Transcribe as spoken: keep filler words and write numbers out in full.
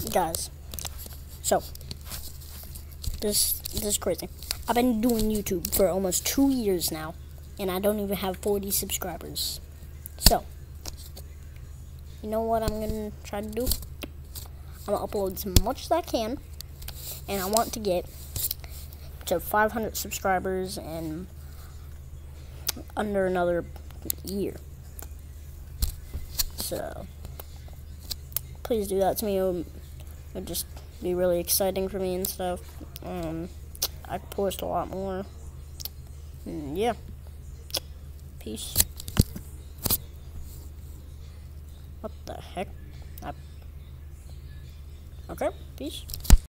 guys, so this this is crazy. I've been doing YouTube for almost two years now, and I don't even have forty subscribers. So, you know what I'm gonna try to do? I'm gonna upload as much as I can, and I want to get to five hundred subscribers in under another year. So, please do that to me. It would, it would just be really exciting for me and stuff. Um, I could post a lot more. And yeah. Peace. What the heck? I, okay, peace.